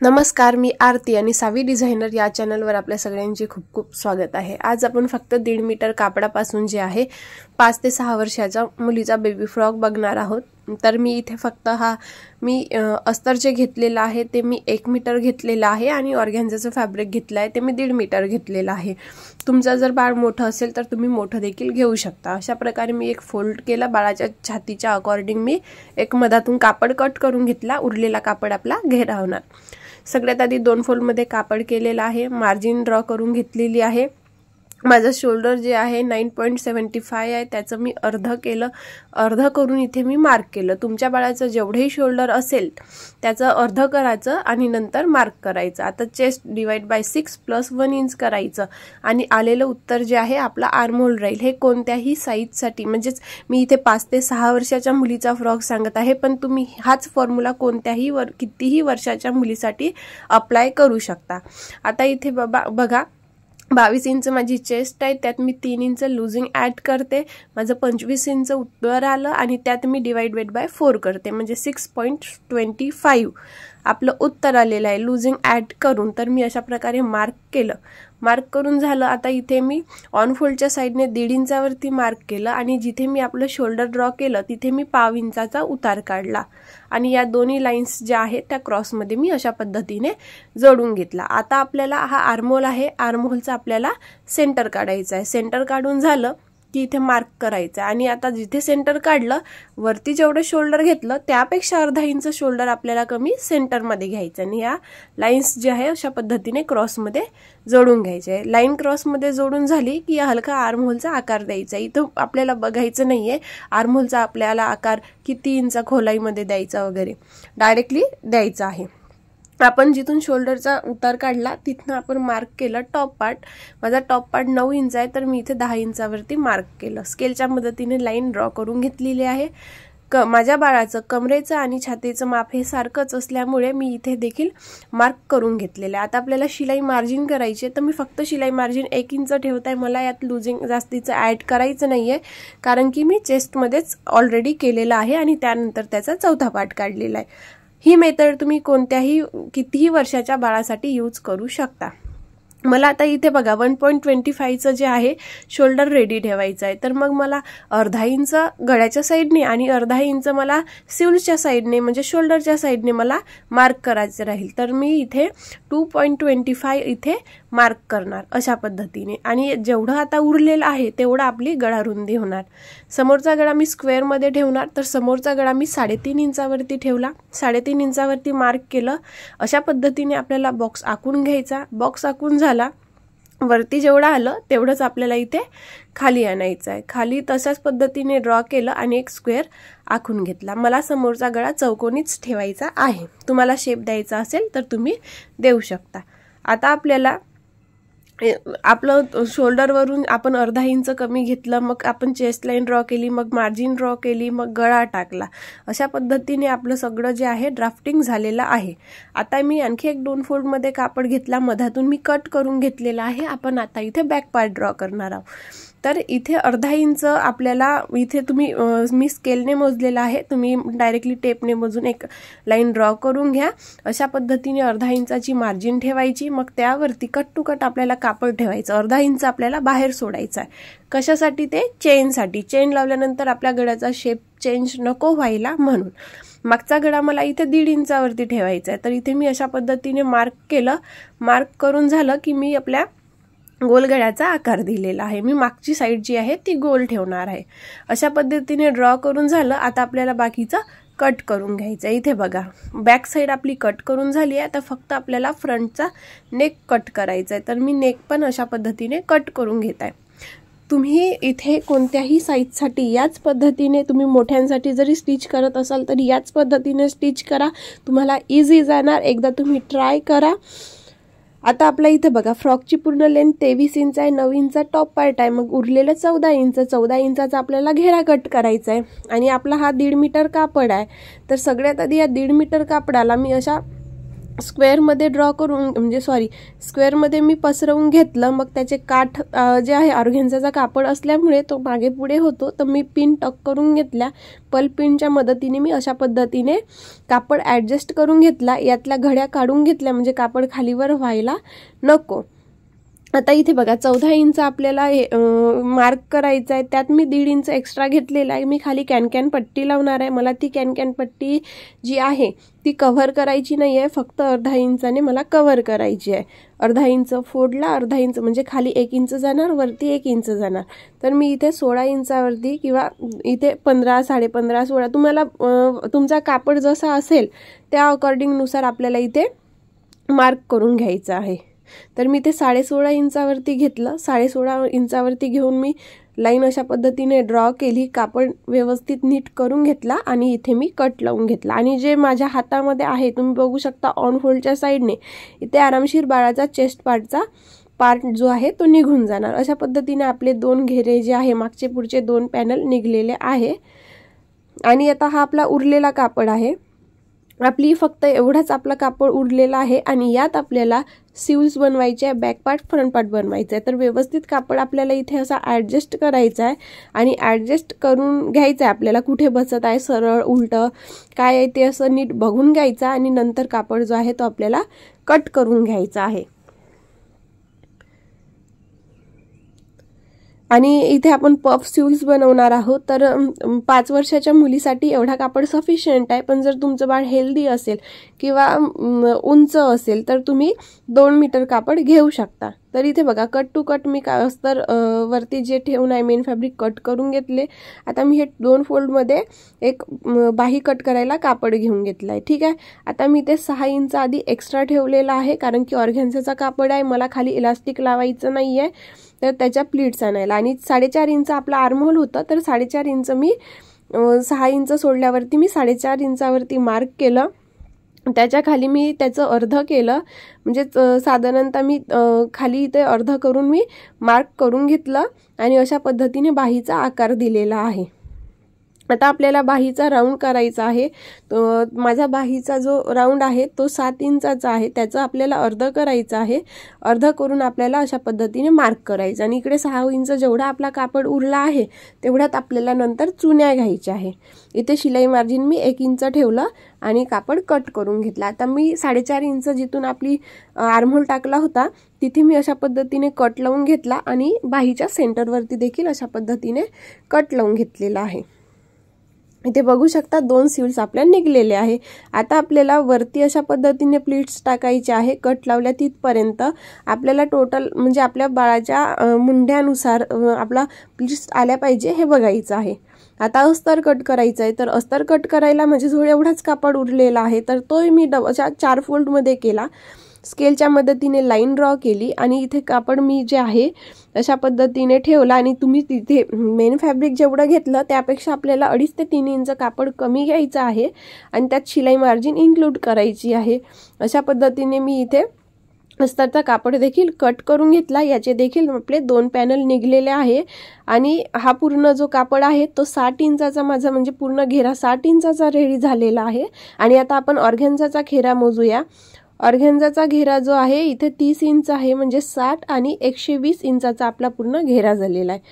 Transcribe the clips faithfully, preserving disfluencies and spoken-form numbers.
नमस्कार, मी आरती आणि सावी डिझायनर या चॅनलवर आपल्या सगळ्यांचे खूप खूप स्वागत आहे। आज आपण फक्त दीड मीटर कापडापासून जे आहे पाच ते सहा वर्षाच्या मुलीचा बेबी फ्रॉक बघणार आहोत। तर मी इथे फक्त हा मी अस्तरचे घेतलेला आहे ते मी एक मीटर घेतलेला आहे आणि ऑर्गॅन्झाचं फॅब्रिक घेतलं आहे ते मी दीड मीटर घेतलेला आहे। तुमचा जर बाळ मोठं असेल तर तुम्ही मोठं देखील घेऊ शकता। अशा प्रकारे मी एक फोल्ड केला, बाळाच्या छातीच्या अकॉर्डिंग मी एक मधातून कापड कट करून घेतला, उरलेला कापड आपला घेरा होणार। सगळ्यात आधी दोन फोल्ड मध्ये कापड केलेला आहे, मार्जिन ड्रॉ करून घेतलेली आहे। माझा शोल्डर जे आहे नऊ पॉइंट सत्तर पाच आहे, त्याचं मी अर्ध केलं, अर्ध करून इथे मी मार्क केलं। तुमच्या बाळाचं जेवढेही शोल्डर असेल त्याचं अर्ध करायचं आणि नंतर मार्क करायचं। आता chest divide by six plus one inch करायचं आणि आलेलं उत्तर जे आहे आपला आर्म होल राहील। हे कोणत्याही साईजसाठी, म्हणजेच मी इथे पाच ते सहा वर्षाच्या मुलीचा फ्रॉक सांगत आहे, पण तुम्ही हाच फॉर्म्युला कोणत्याही वर कितीही वर्षाच्या मुलीसाठी अप्लाय करू शकता। आता इथे बाबा बघा, बावीस इंच माझी चेस्ट आहे, त्यात मी तीन इंच लूजिंग ऍड करते, माझं पंचवीस इंच उत्तर आलं आणि त्यात मी डिवाइडेड बाय फोर करते, म्हणजे सिक्स पॉइंट ट्वेंटी फाईव्ह आपलं उत्तर आलेलं आहे लूजिंग ऍड करून। तर मी अशा प्रकारे मार्क केलं, मार्क करून झालं। आता इथे मी ऑन फोल्डच्या साईडने दीड इंचावरती मार्क केलं आणि जिथे मी आपलं शोल्डर ड्रॉ केलं तिथे मी पाव इंचाचा उतार काढला आणि या दोन्ही लाईन्स ज्या आहेत त्या क्रॉसमध्ये मी अशा पद्धतीने जोडून घेतला। आता आपल्याला हा आर्महोल आहे, आर्महोलचा आपल्याला सेंटर काढायचा आहे। सेंटर काढून झालं की इथे मार्क करायचं आणि आता जिथे सेंटर काढलं वरती जेवढं शोल्डर घेतलं त्यापेक्षा अर्धा इंच शोल्डर आपल्याला कमी सेंटर मध्ये घ्यायचं आणि या लाईन्स जे आहे अशा पद्धतीने क्रॉस मध्ये जोडून घ्यायचे। लाईन क्रॉस मध्ये जोडून झाली की या हलका आर्महोलचा आकार द्यायचा। इथं आपल्याला बघायचं नाहीये आर्महोलचा आपल्याला आकार किती इंच खोलाईमध्ये द्यायचा वगैरे, डायरेक्टली द्यायचा आहे। आपण जिथून शोल्डरचा उतार काढला तिथनं आपण मार्क केलं टॉप पार्ट। माझा टॉप पार्ट नऊ इंच आहे, तर मी इथे दहा इंचावरती मार्क केलं। स्केलच्या मदतीने लाईन ड्रॉ करून घेतलेली आहे। क माझ्या बाळाचं कमरेचं आणि छातीचं माप हे सारखंच असल्यामुळे मी इथे देखील मार्क करून घेतलेलं आहे। आता आपल्याला शिलाई मार्जिन करायची आहे, तर मी फक्त शिलाई मार्जिन एक इंच ठेवत आहे। मला यात लूजिंग जास्तीचं ऍड करायचं नाहीये, कारण की मी चेस्टमध्येच ऑलरेडी केलेलं आहे आणि त्यानंतर त्याचा चौथा पार्ट काढलेला आहे। ही मेथड तुम्ही कोणत्याही कितीही वर्षाच्या बाळासाठी यूज करू शकता। मला आता इथे बघा वन पॉइंट ट्वेंटी फाईव्हचं जे आहे शोल्डर रेडी ठेवायचं आहे, तर मग मला अर्धा इंच गळ्याच्या साईडने आणि अर्धा इंच मला सिवलच्या साईडने म्हणजे शोल्डरच्या साईडने मला मार्क करायचं राहील। तर मी इथे टू पॉइंट ट्वेंटी फाईव्ह इथे मार्क करणार अशा पद्धतीने आणि जेवढं आता उरलेलं आहे तेवढं आपली गळा रुंदी होणार। समोरचा गळा मी स्क्वेअरमध्ये ठेवणार, तर समोरचा गळा मी साडेतीन इंचावरती ठेवला, साडेतीन इंचावरती मार्क केलं। अशा पद्धतीने आपल्याला बॉक्स आखून घ्यायचा। बॉक्स आखून झाला, वरती जेवढं आलं तेवढंच आपल्याला इथे खाली आणायचं आहे। खाली तशाच पद्धतीने ड्रॉ केलं आणि एक स्क्वेअर आखून घेतला। मला समोरचा गळा चौकोनीच ठेवायचा आहे, तुम्हाला शेप द्यायचा असेल तर तुम्ही देऊ शकता। आता आपल्याला आपलं शोल्डरवरून आपण अर्धा इंच कमी घेतलं, मग आपण चेस्ट लाईन ड्रॉ केली, मग मार्जिन ड्रॉ केली, मग गळा टाकला। अशा पद्धतीने आपलं सगळं जे आहे ड्राफ्टिंग झालेलं आहे। आता मी आणखी एक दोन फोल्ड मध्ये कापड घेतला, मधातून मी कट करून घेतलेला आहे। आपण आता इथे बॅक पार्ट ड्रॉ करणार आहोत। तर इथे अर्धा इंच आपल्याला इथे तुम्ही मी स्केलने मोजलेला आहे, तुम्ही डायरेक्टली टेपने मोजून एक लाईन ड्रॉ करून घ्या। अशा पद्धतीने अर्धा इंचाची मार्जिन ठेवायची, मग त्यावरती कट टू कट आपल्याला कापड ठेवायचं। अर्धा इंच आपल्याला बाहेर सोडायचा आहे। कशासाठी? ते चेनसाठी। चेन लावल्यानंतर आपल्या गळ्याचा शेप चेंज नको व्हायला म्हणून। मागचा गळा मला इथे दीड इंचावरती ठेवायचा आहे, तर इथे मी अशा पद्धतीने मार्क केलं। मार्क करून झालं की मी आपल्या गोल गळ्याचा आकार दिलेला आहे। मी मागची साईड जी आहे ती गोल ठेवणार आहे। अशा पद्धतीने ड्रॉ करून झालं। आता आपल्याला बाकीचं कट करून घ्यायचं आहे। इथे बघा बॅक साईड आपली कट करून झाली आहे, आता फक्त आपल्याला फ्रंटचा नेक कट करायचा आहे। तर मी नेक पण अशा पद्धतीने कट करून घेत आहे। तुम्ही इथे कोणत्याही साईजसाठी याच पद्धतीने, तुम्ही मोठ्यांसाठी जरी स्टिच करत असाल तर याच पद्धतीने स्टिच करा, तुम्हाला इझी जाणार। एकदा तुम्ही ट्राय करा। आता आपल्या इथे बघा फ्रॉकची पूर्ण लेंथ तेवीस इंच आहे, नऊ इंच टॉप पार्ट आहे, मग उरलेलं चौदा इंच चौदा इंचाचा आपल्याला घेरा कट करायचा आहे आणि आपला हा दीड मीटर कापड आहे। तर सगळ्यात आधी या दीड मीटर कापडाला मी अशा स्क्वेअरमध्ये ड्रॉ करून म्हणजे सॉरी स्क्वेअरमध्ये मी पसरवून घेतलं. मग त्याचे काठ जे आहे ऑर्गेन्झाचा कापड असल्यामुळे तो मागे पुढे होतो, तर मी पिन टक करून घेतल्या. पल पिनच्या मदतीने मी अशा पद्धतीने कापड ॲडजस्ट करून घेतला. यातल्या घड्या काढून घेतल्या म्हणजे कापड खालीवर व्हायला नको. आता इथे बघा चौदा इंच आपल्याला मार्क करायचं आहे, त्यात मी दीड इंच एक्स्ट्रा घेतलेला आहे. मी खाली कॅन कॅन पट्टी लावणार आहे. मला ती कॅन कॅन पट्टी जी आहे ती कव्हर करायची नाही आहे, फक्त अर्धा इंचाने मला कव्हर करायची आहे. अर्धा इंच फोडला, अर्धा इंच म्हणजे खाली एक इंच जाणार, वरती एक इंच जाणार. तर मी इथे सोळा इंचावरती किंवा इथे पंधरा साडे पंधरा सोळा तुम्हाला तुमचा कापड जसा असेल त्या अकॉर्डिंगनुसार आपल्याला इथे मार्क करून घ्यायचं आहे. तर मी ते साडे सोळा इंचावरती घेतलं. साडे सोळा इंचावरती घेऊन मी लाईन अशा पद्धतीने ड्रॉ केली. कापड व्यवस्थित नीट करून घेतला आणि इथे मी कट लावून घेतला. आणि जे माझ्या हातामध्ये आहे तुम्ही बघू शकता ऑन फोल्डच्या साईडने इथे आरामशीर बाळाचा चेस्ट पार्टचा पार्ट जो आहे तो निघून जाणार. अशा पद्धतीने आपले दोन घेरे जे आहे मागचे पुढचे दोन पॅनल निघलेले आहे. आणि आता हा आपला उरलेला कापड आहे. आपली फक्त एवढाच आपला कापड उरलेला आहे आणि यात आपल्याला सिव्ल्स बनवायचे आहे, बॅक पार्ट फ्रंट पार्ट बनवायचा आहे. तर व्यवस्थित कापड आपल्याला इथे असा ॲडजस्ट करायचा आहे आणि ॲडजस्ट करून घ्यायचं आहे आपल्याला, कुठे बसत आहे, सरळ उलटं काय आहे ते असं नीट बघून घ्यायचं आणि नंतर कापड जो आहे तो आपल्याला कट करून घ्यायचा आहे. आणि इथे आपण पफ स्लीव्स बनवणार आहोत. तर पाच वर्षाच्या मुलीसाठी एवढा कापड सफिशियंट आहे. पण जर तुमचं बाळ हेल्दी असेल किंवा उंच असेल तर तुम्ही दोन मीटर कापड घेऊ शकता. तर इथे बघा कट टू कट मी का अस्तर वरती जे ठेवून आहे मेन फॅब्रिक कट करून घेतले. आता मी हे दोन फोल्डमध्ये एक बाही कट करायला कापड घेऊन घेतलं आहे. ठीक आहे. आता मी ते सहा इंच आधी एक्स्ट्रा ठेवलेला आहे कारण की ऑर्गेन्झाचा कापड आहे, मला खाली इलास्टिक लावायचं नाही आहे, तर त्याच्या प्लीट्स आणायला. आणि साडेचार इंच आपला आर्महोल होता, तर साडेचार इंच मी सहा इंच सोडल्यावरती मी साडेचार इंचावरती मार्क केलं. त्याच्या खाली मी त्याचं अर्ध केलं म्हणजे साधारणतः मी खाली इथे अर्ध करून मी मार्क करून घेतलं आणि अशा पद्धतीने बाहीचा आकार दिलेला आहे. आता आपल्याला बाहीचा राऊंड करायचा आहे. तो माझा बाहीचा जो राऊंड आहे तो सात इंचाचा आहे, त्याचं आपल्याला अर्ध करायचं आहे. अर्ध करून आपल्याला अशा पद्धतीने मार्क करायचं आणि इकडे सहा इंच जेवढा आपला कापड उरला आहे तेवढ्यात आपल्याला नंतर चुन्या घ्यायच्या आहे. इथे शिलाई मार्जिन मी एक इंच ठेवलं आणि कापड कट करून घेतला. आता मी साडेचार इंच जिथून आपली आर्महोल टाकला होता तिथे मी अशा पद्धतीने कट लावून घेतला आणि बाहीच्या सेंटरवरती देखील अशा पद्धतीने कट लावून घेतलेला आहे. इथे बघू शकता दोन सिव्ल्स आपल्या निघलेले आहे. आता आपल्याला वरती अशा पद्धतीने प्लीट्स टाकायचे आहे. कट लावल्या तिथपर्यंत आपल्याला टोटल म्हणजे आपल्या बाळाच्या मुंड्यानुसार आपला प्लीट्स आल्या पाहिजे हे बघायचं आहे. आता अस्तर कट करायचं आहे. तर अस्तर कट करायला म्हणजे जो एवढाच कापड उरलेला आहे तर तो मी डबच्या चार फोल्डमध्ये केला. स्केलच्या मदतीने लाईन ड्रॉ केली आणि इथे कापड मी जे आहे अशा पद्धतीने ठेवला. आणि तुम्ही तिथे मेन फॅब्रिक जेवढं घेतलं त्यापेक्षा आपल्याला अडीच ते तीन इंच कापड कमी घ्यायचं आहे आणि त्यात शिलाई मार्जिन इन्क्लूड करायची आहे. अशा पद्धतीने मी इथे अस्तरचा कापड देखील कट करून घेतला. याचे देखील आपले दोन पॅनल निघलेले आहे आणि हा पूर्ण जो कापड आहे तो साठ इंचाचा माझा म्हणजे पूर्ण घेरा साठ इंचाचा रेडी झालेला आहे. आणि आता आपण ऑर्गेन्झाचा घेरा मोजूया. ऑर्गेन्झाचा घेरा जो आहे इथे तीस इंच आहे म्हणजे साठ आणि एकशे वीस इंचाचा आपला पूर्ण घेरा झालेला आहे.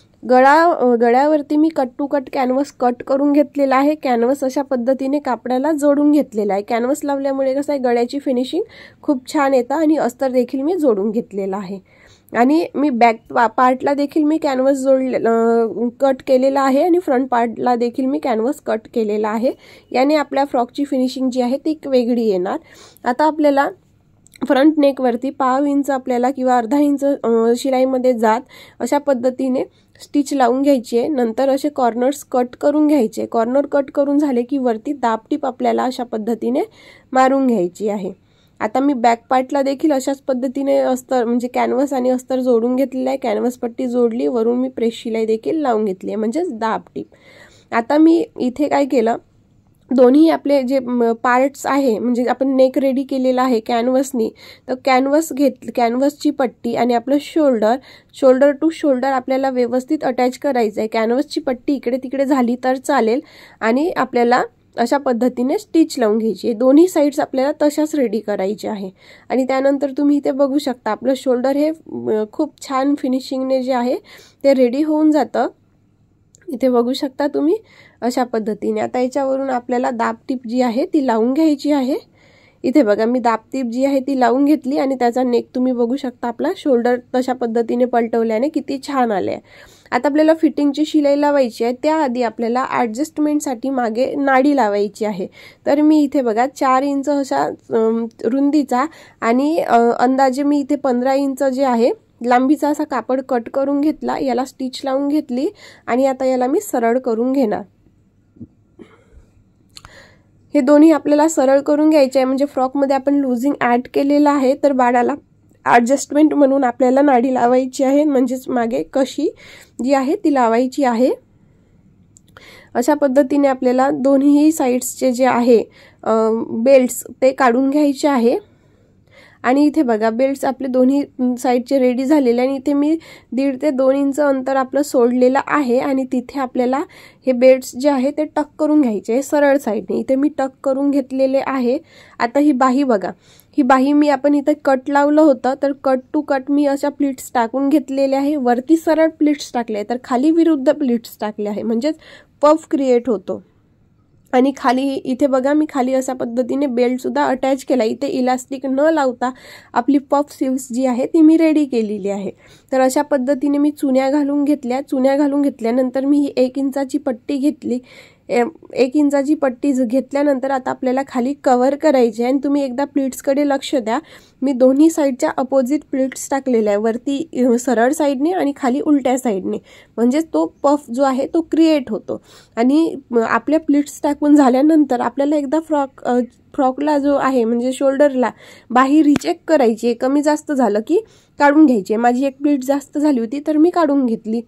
गळा गळ्यावरती मी cut to cut canvas cut करून घेतलेला आहे. कॅनव्हस अशा पद्धतीने कापडाला जोडून घेतलेला आहे. कॅनव्हस लावल्यामुळे कसं आहे गळ्याची फिनिशिंग खूप छान येतं आणि अस्तर देखील मी जोडून घेतलेला आहे. आणि मी बॅक पार्टला देखील मी कॅनव्हस जोडले कट केलेला आहे आणि फ्रंट पार्टला देखील मी कॅनव्हस कट केलेला आहे. याने आपल्या फ्रॉकची फिनिशिंग जी आहे ती वेगळी येणार. आता आपल्याला फ्रंट नेकवरती पाव इंच आपल्याला किंवा अर्धा इंच शिलाईमध्ये जात अशा पद्धतीने स्टिच लावून घ्यायची आहे. नंतर असे कॉर्नर्स कट करून घ्यायचे. कॉर्नर कट करून झाले की वरती दाबटीप आपल्याला अशा पद्धतीने मारून घ्यायची आहे. आता मी बॅक पार्टला देखील अशाच पद्धतीने अस्तर म्हणजे कॅनव्हस आणि अस्तर जोडून घेतलेलं आहे. कॅनव्हस पट्टी जोडली, वरून मी प्रेस शिलाई देखील लावून घेतली आहे म्हणजेच दाबटीप. आता मी इथे काय केलं दोन्ही आपले जे पार्ट्स आहे म्हणजे आपण नेक रेडी केलेला आहे कॅनव्हसनी, तर कॅनव्हस घेत कॅनव्हसची पट्टी आणि आपलं शोल्डर शोल्डर टू शोल्डर आपल्याला व्यवस्थित अटॅच करायचं आहे. कॅनव्हसची पट्टी इकडे तिकडे झाली तर चालेल आणि आपल्याला अशा पद्धतीने स्टिच लावून घ्यायची. दोन्ही साईड्स आपल्याला तशाच रेडी करायचे आहे. आणि त्यानंतर तुम्ही इथे बघू शकता आपलं शोल्डर हे खूप छान फिनिशिंगने जे आहे ते रेडी होऊन जातं. इथे बघू शकता तुम्ही अशा पद्धतीने. आता याच्यावरून आपल्याला दाब टीप जी आहे ती लावून घ्यायची आहे. इथे बघा मी दाब टीप जी आहे ती लावून घेतली आणि त्याचा नेक तुम्ही बघू शकता. आपला शोल्डर तशा पद्धतीने पलटवल्याने किती छान आले आहे. आता आपल्याला फिटिंगची शिलाई लावायची आहे. त्याआधी आपल्याला ॲडजस्टमेंटसाठी मागे नाडी लावायची आहे. तर मी इथे बघा चार इंच अशा रुंदीचा आणि अंदाजे मी इथे पंधरा इंच जे आहे लांबीचा असा कापड कट करून घेतला. याला स्टिच लावून घेतली आणि आता याला मी सरळ करून घेणार. हे दोन्ही आपल्याला सरळ करून घ्यायचे आहे. म्हणजे फ्रॉकमध्ये आपण लुझिंग ॲड केलेलं आहे. तर बाळाला ॲडजस्टमेंट म्हणून आपल्याला नाडी लावायची आहे. म्हणजेच मागे कशी जी आहे ती लावायची आहे. अशा पद्धतीने आपल्याला दोन्ही साईड्सचे जे आहे बेल्ट्स ते काढून घ्यायचे आहे. आणि इथे बघा बेल्ट्स आपले दोन्ही साईडचे रेडी झालेले आणि इथे मी दीड ते दोन इंच अंतर आपलं सोडलेलं आहे. आणि तिथे आपल्याला हे बेल्ट्स जे आहे ते टक करून घ्यायचे सरळ साईडने. इथे मी टक करून घेतलेले आहे. आता ही बाही बघा, ही बाही मी आपण इथे कट लावलं होतं तर कट टू कट मी अशा प्लीट्स टाकून घेतलेले आहे. वरती सरळ प्लीट्स टाकले तर खाली विरुद्ध प्लीट्स टाकले आहे. म्हणजेच पफ क्रिएट होतो. आणि खाली इथे बघा मी खाली अशा पद्धतीने बेल्ट सुद्धा अटॅच केला. इथे इलास्टिक न लावता आपली पफ स्लीव्स जी आहे ती मी रेडी केलेली आहे. तर अशा पद्धतीने मी चुन्या घालून घेतल्या. चुन्या घालून घेतल्यानंतर मी ही एक इंचाची पट्टी घेतली. एक इंचाची पट्टी घेतल्यानंतर आता आपल्याला खाली कव्हर करायची आहे. आणि तुम्ही एकदा प्लीट्सकडे लक्ष द्या. मी दोन्ही साईडच्या अपोजिट प्लीट्स टाकलेल्या आहे. वरती सरळ साईडने आणि खाली उलट्या साईडने. म्हणजेच तो पफ जो आहे तो क्रिएट होतो. आणि आपल्या प्लीट्स टाकून झाल्यानंतर आपल्याला एकदा फ्रॉक फ्रॉकला जो आहे म्हणजे शोल्डरला बाही रिचेक करायची. कमी जास्त झालं की काढून घ्यायची. माझी एक प्लीट जास्त झाली होती तर मी काढून घेतली.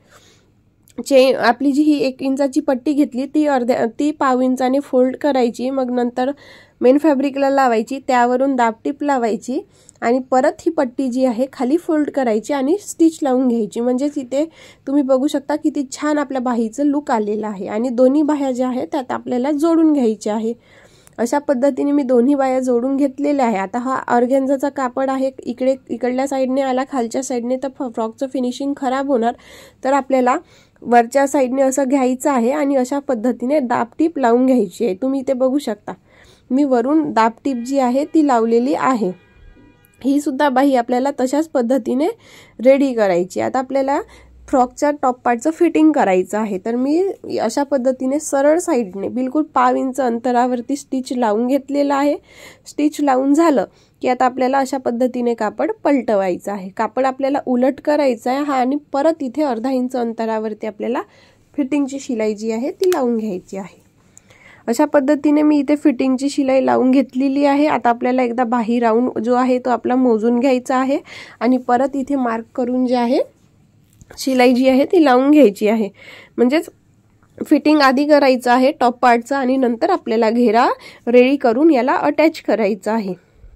चे आपली जी ही एक इंचाची पट्टी घेतली ती अर्ध्या ती पाव इंचाने फोल्ड करायची. मग नंतर मेन फॅब्रिकला लावायची. त्यावरून दाबटीप लावायची आणि परत ही पट्टी जी आहे खाली फोल्ड करायची आणि स्टिच लावून घ्यायची. म्हणजेच इथे तुम्ही बघू शकता किती छान आपल्या बाहीचं लुक आलेलं आहे. आणि दोन्ही बाह्या ज्या आहेत त्यात आपल्याला जोडून घ्यायच्या आहे. अशा पद्धतीने मी दोन्ही बाह्या जोडून घेतलेल्या आहे. आता हा ऑर्गेन्झाचा कापड आहे. इकडे इकडल्या साईडने आला खालच्या साईडने तर फ्रॉकचं फिनिशिंग खराब होणार. तर आपल्याला वरच्या साईडने असं घ्यायचं आहे आणि अशा पद्धतीने दाबटीप लावून घ्यायची आहे. तुम्ही इथे बघू शकता मी वरून दाबटीप जी आहे ती लावलेली आहे. ही सुद्धा बाही आपल्याला तशाच पद्धतीने रेडी करायची. आता आपल्याला फ्रॉकच्या टॉप पार्टचं फिटिंग करायचं आहे. तर मी अशा पद्धतीने सरळ साईडने बिलकुल पाव इंच अंतरावरती स्टिच लावून घेतलेलं आहे. स्टिच लावून झालं की आता आपल्याला अशा पद्धतीने कापड पलटवायचं आहे. कापड आपल्याला उलट करायचं आहे हा आणि परत इथे अर्धा इंच अंतरावरती आपल्याला फिटिंगची शिलाई जी आहे ती लावून घ्यायची आहे. अशा पद्धतीने मी इथे फिटिंगची शिलाई लावून घेतलेली आहे. आता आपल्याला एकदा बाही राऊंड जो आहे तो आपला मोजून घ्यायचा आहे आणि परत इथे मार्क करून जे आहे शिलाई जी आहे ती लावून घ्यायची आहे. म्हणजेच फिटिंग आधी करायचं आहे टॉप पार्टचं आणि नंतर आपल्याला घेरा रेडी करून याला अटॅच करायचं आहे.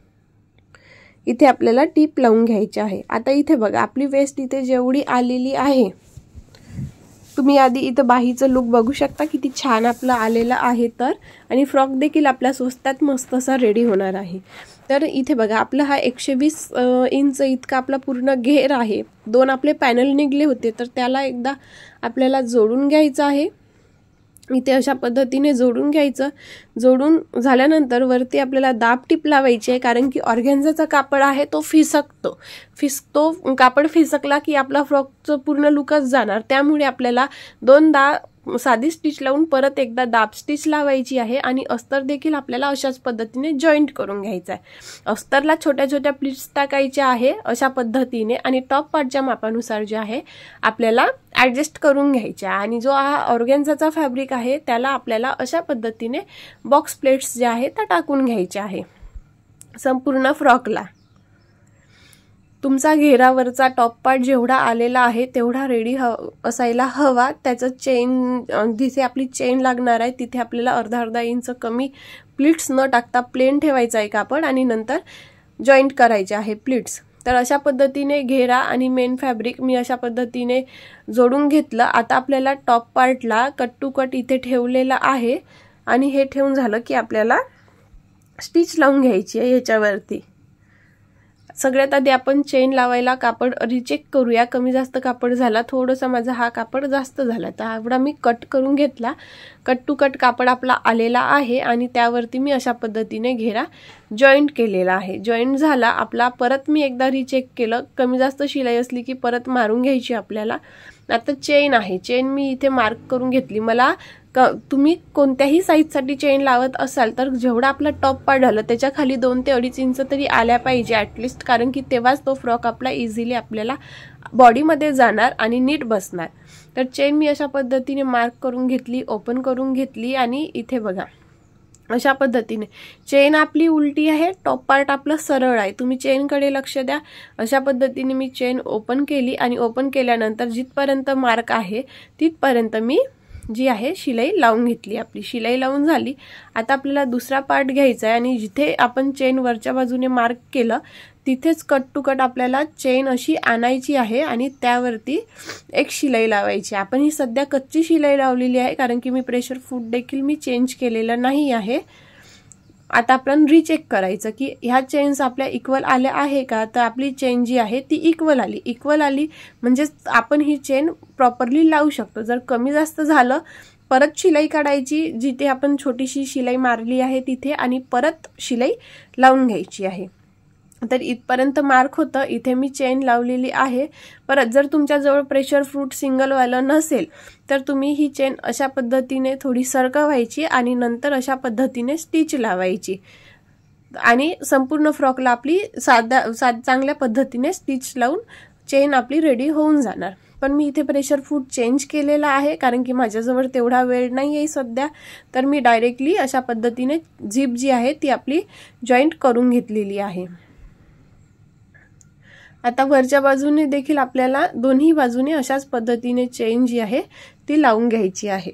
इथे आपल्याला टीप लावून घ्यायची आहे. आता इथे बघा आपली वेस्ट इथे जेवढी आलेली आहे तुम्ही आधी इथं बाहीचं लुक बघू शकता किती छान आपलं आलेलं आहे. तर आणि फ्रॉक देखील आपल्या स्वस्तात मस्त असा रेडी होणार आहे. तर इथे बघा आपला हा एकशे वीस इंच इतका आपला पूर्ण घेर आहे. दोन आपले पॅनल निघले होते तर त्याला एकदा आपल्याला जोडून घ्यायचं आहे. इथे अशा पद्धतीने जोडून घ्यायचं. जोडून झाल्यानंतर वरती आपल्याला दाब टीप लावायची आहे. कारण की ऑर्गेन्झाचा कापड आहे तो फिसकतो फिसतो कापड फिसकला की आपला फ्रॉकचं पूर्ण लुकच जाणार. त्यामुळे आपल्याला दोनदा साधी स्टिच लावून परत एकदा दाब स्टिच लावायची आहे. आणि अस्तर देखील आपल्याला अशाच पद्धतीने जॉईंट करून घ्यायचा आहे. अस्तरला छोट्या छोट्या प्लीट्स टाकायच्या आहे अशा पद्धतीने आणि टॉप पार्टच्या मापानुसार जे आहे आपल्याला ॲडजस्ट करून घ्यायच्या. आणि जो हा ऑर्गेन्झाचा फॅब्रिक आहे त्याला आपल्याला अशा पद्धतीने बॉक्स प्लेट्स ज्या आहेत त्या टाकून घ्यायच्या आहे संपूर्ण फ्रॉकला. तुमचा घेरावरचा टॉप पार्ट जेवढा आलेला आहे तेवढा रेडी ह असायला हवा. त्याचं चेन जिथे आपली चेन लागणार आहे तिथे आपल्याला अर्धा अर्धा इंच कमी प्लीट्स न टाकता प्लेन ठेवायचा आहे कापड आणि नंतर जॉईंट करायचे आहे प्लीट्स. तर अशा पद्धतीने घेरा आणि मेन फॅब्रिक मी अशा पद्धतीने जोडून घेतलं. आता आपल्याला टॉप पार्टला कट टू कट इथे ठेवलेला आहे आणि हे ठेवून झालं की आपल्याला स्टिच लावून घ्यायची आहे याच्यावरती। सगळ्यात आधी आपण चेन लावायला कापड रिचेक करूया, कमी जास्त कापड झाला, थोडंसं माझा हा कापड जास्त झाला तर एवढा मी कट करून घेतला। कट टू कट कापड आपला आलेला आहे आणि त्यावरती मी अशा पद्धतीने घेरा जॉईंट केलेला आहे। जॉईंट झाला आपला, परत मी एकदा रिचेक केलं, कमी जास्त शिलाई असली की परत मारून घ्यायची आपल्याला। आता चेन आहे, चेन मी इथे मार्क करून घेतली। मला तुम्ही कोणत्याही साईजसाठी चेन लावत असाल तर जेवढा आपला टॉप पार्ट झाला त्याच्या खाली दोन ते अडीच इंच तरी आल्या पाहिजे ॲटलिस्ट, कारण की तेव्हाच तो फ्रॉक आपला इझिली आपल्याला बॉडीमध्ये जाणार आणि नीट बसणार। तर चेन मी अशा पद्धतीने मार्क करून घेतली, ओपन करून घेतली आणि इथे बघा अशा पद्धतीने चेन आपली उलटी आहे, टॉप पार्ट आपलं सरळ आहे। तुम्ही चेनकडे लक्ष द्या। अशा पद्धतीने मी चेन ओपन केली आणि ओपन केल्यानंतर जिथपर्यंत मार्क आहे तिथपर्यंत मी जी आहे शिलाई लावून घेतली। आपली शिलाई लावून झाली। आता आपल्याला दुसरा पार्ट घ्यायचा आहे आणि जिथे आपण चेन वरच्या बाजूने मार्क केलं तिथेच कट टू कट आपल्याला चेन अशी आणायची आहे आणि त्यावरती एक शिलाई लावायची। आपण ही सध्या कच्ची शिलाई लावलेली आहे कारण की मी प्रेशर फूट देखील मी चेंज केलेला नाही आहे। आता आपण रिचेक करायचं की ह्या चेन्स आपल्या इक्वल आल्या आहे का, तर आपली चेन जी आहे ती इक्वल आली। इक्वल आली म्हणजे आपण ही चेन प्रॉपरली लावू शकतो। जर कमी जास्त झालं परत शिलाई काढायची, जिथे आपण छोटीशी शिलाई मारली आहे तिथे, आणि परत शिलाई लावून घ्यायची आहे। तर इथपर्यंत मार्क होतं, इथे मी चेन लावलेली आहे। परत जर तुमच्याजवळ प्रेशर फ्रूट सिंगलवालं नसेल तर तुम्ही ही चेन अशा पद्धतीने थोडी सरकवायची आणि नंतर अशा पद्धतीने स्टिच लावायची आणि संपूर्ण फ्रॉकला आपली साध्या साध चांगल्या पद्धतीने स्टिच लावून चेन आपली रेडी होऊन जाणार। पण मी इथे प्रेशर फूट चेंज केलेला आहे कारण की माझ्याजवळ तेवढा वेळ नाही आहे सध्या, तर मी डायरेक्टली अशा पद्धतीने झिप जी आहे ती आपली जॉईंट करून घेतलेली आहे। आता वरच्या बाजूने देखील आपल्याला दोन्ही बाजूने अशाच पद्धतीने चेन जी आहे ती लावून घ्यायची आहे।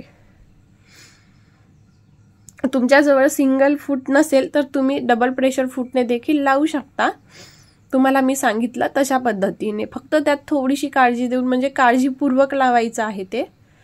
तुमच्याजवळ सिंगल फूट नसेल तर तुम्ही डबल प्रेशर फूटने देखील लावू शकता, तुम्हाला मी सांगितलं तशा पद्धतीने। फक्त त्यात थोडीशी काळजी देऊन म्हणजे काळजीपूर्वक लावायचं आहे ते।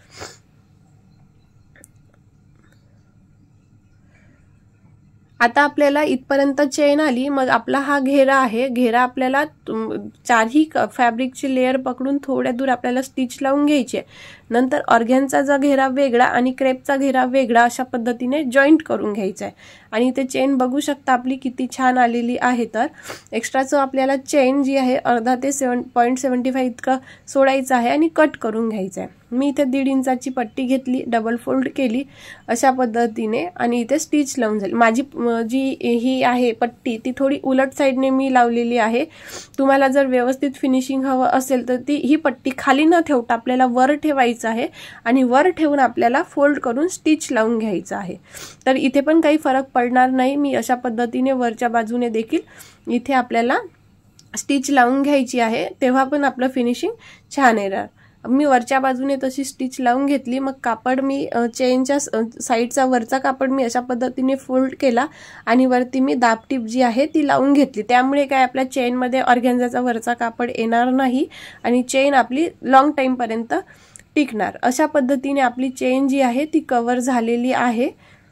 आता आपल्याला इथपर्यंत चेन आली, मग आपला हा घेरा आहे। घेरा आपल्याला चारही फॅब्रिकची लेयर पकडून थोड्या दूर आपल्याला स्टिच लावून घ्यायची आहे। नंतर ऑर्गॅनचा जो घेरा वेगळा आणि क्रेपचा घेरा वेगळा अशा पद्धतीने जॉईंट करून घ्यायचा आहे। आणि इथे चेन बघू शकता आपली किती छान आलेली आहे। तर एक्स्ट्राचं आपल्याला चेन जी आहे अर्धा ते सेवन पॉईंट सेवन्टी फाईव्ह इतका सोडायचं आहे आणि कट करून घ्यायचं आहे। मी इथे दीड इंचाची पट्टी घेतली, डबल फोल्ड केली अशा पद्धतीने आणि इथे स्टिच लावून झाली। माझी जी ही आहे पट्टी ती थोडी उलट साईडने मी लावलेली आहे। तुम्हाला जर व्यवस्थित फिनिशिंग हवं असेल तर ती ही पट्टी खाली न ठेवता आपल्याला वर ठेवायचं आहे आणि वर ठेवून आपल्याला फोल्ड करून स्टिच लावून घ्यायचं आहे। तर इथे पण काही फरक पडणार नाही। मी अशा पद्धतीने वरच्या बाजूने देखील इथे आपल्याला स्टिच लावून घ्यायची आहे, तेव्हा पण आपलं फिनिशिंग छान येणार। मी वरच्या बाजूने तशी स्टिच लावून घेतली, मग कापड मी चेनच्या साईडचा वरचा कापड मी अशा पद्धतीने फोल्ड केला आणि वरती मी दाबटीप जी आहे ती लावून घेतली। त्यामुळे काय आपल्या चेनमध्ये ऑर्गॅन्झाचा वरचा कापड येणार नाही आणि चेन आपली लॉंग टाइम पर्यंत टिकणार। अशा पद्धतीने आपली चेन जी आहे ती कव्हर झालेली आहे।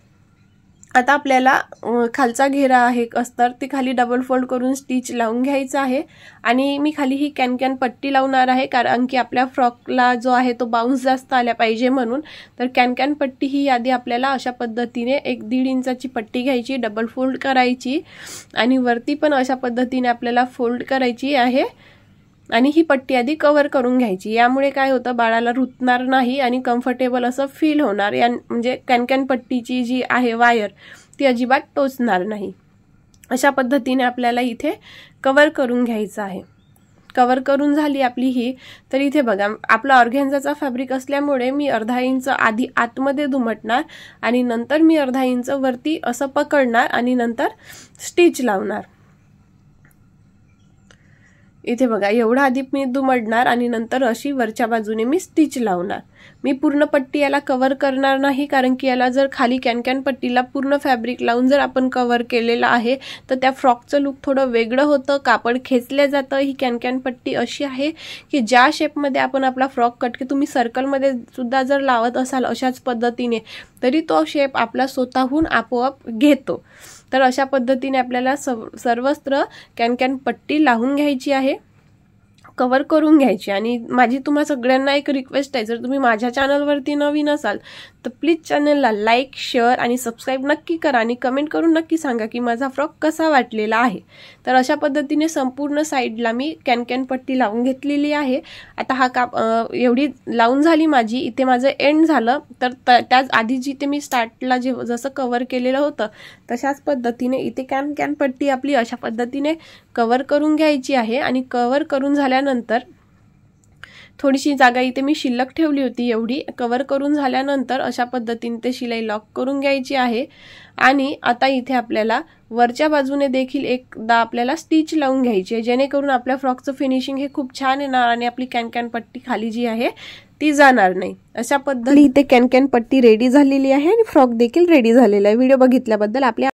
आता आपल्याला खालचा घेरा आहे अस्तर ती खाली डबल फोल्ड करून स्टिच लावून घ्यायचा आहे आणि मी खाली ही कॅन कॅन पट्टी लावणार आहे कारण की आपल्या फ्रॉकला जो आहे तो बाउन्स जास्त आला पाहिजे म्हणून। तर कॅन कॅन पट्टी ही आधी आपल्याला अशा पद्धतीने एक दीड इंचाची पट्टी घ्यायची, डबल फोल्ड करायची आणि वरती पण अशा पद्धतीने आपल्याला फोल्ड करायची आहे आणि ही पट्टी आधी कव्हर करून घ्यायची। यामुळे काय होतं, बाळाला रुतणार नाही आणि कम्फर्टेबल असं फील होणार। या म्हणजे कॅनकॅन पट्टीची जी आहे वायर ती अजिबात टोचणार नाही। अशा पद्धतीने आपल्याला इथे कव्हर करून घ्यायचं आहे। कव्हर करून झाली आपली ही, तर इथे बघा आपला ऑर्गॅन्झाचा फॅब्रिक असल्यामुळे मी अर्धा इंच आधी आतमध्ये दुमटणार आणि नंतर मी अर्धा इंच वरती असं पकडणार आणि नंतर स्टिच लावणार। इथे बघा एवढा आधी मी दुमडणार आणि नंतर अशी वरच्या बाजूने मी स्टिच लावणार। मी पूर्ण पट्टी याला कव्हर करणार नाही, कारण की याला जर खाली कॅनकॅन पट्टीला पूर्ण फॅब्रिक लावून जर आपण कव्हर केलेला आहे तर त्या फ्रॉकचं लुक थोडं वेगळं होतं, कापड खेचलं जातं। ही कॅनकॅन पट्टी अशी आहे की ज्या शेपमध्ये आपण आपला फ्रॉक कट की तुम्ही सर्कलमध्ये सुद्धा जर लावत असाल अशाच पद्धतीने तरी तो शेप आपला स्वतःहून आपोआप घेतो। तर अशा पद्धतीने आपल्याला सर्वत्र कॅनकॅन पट्टी लावून घ्यायची आहे, कव्हर करून घ्यायची। आणि माझी तुम्हा सगळ्यांना एक रिक्वेस्ट आहे, जर तुम्ही माझ्या चॅनलवरती नवीन असाल तर प्लीज चॅनलला लाईक शेअर आणि सबस्क्राईब नक्की करा आणि कमेंट करून नक्की सांगा की माझा फ्रॉक कसा वाटलेला आहे। तर अशा पद्धतीने संपूर्ण साईडला मी कॅनकॅन पट्टी लावून घेतलेली आहे। आता हा काप एवढी लावून झाली माझी, इथे माझं एंड झालं। तर त्याच आधी जिथे मी स्टार्टला जे जसं कव्हर केलेलं होतं तशाच पद्धतीने इथे कॅनकॅन पट्टी आपली अशा पद्धतीने कव्हर करून घ्यायची आहे। आणि कव्हर करून झाल्यानंतर थोडीशी जागा इथे मी शिल्लक ठेवली होती, एवढी कव्हर करून झाल्यानंतर अशा पद्धतीने ते शिलाई लॉक करून घ्यायची आहे। आणि आता इथे आपल्याला वरच्या बाजूने देखील एकदा आपल्याला स्टिच लावून घ्यायची आहे, जेणेकरून आपल्या फ्रॉकचं फिनिशिंग हे खूप छान येणार आणि आपली कॅनकॅन पट्टी खाली जी आहे ती जाणार नाही। अशा पद्धतीने इथे कॅनकॅन पट्टी रेडी झालेली आहे आणि फ्रॉक देखील रेडी झालेला आहे। व्हिडिओ बघितल्याबद्दल आपल्या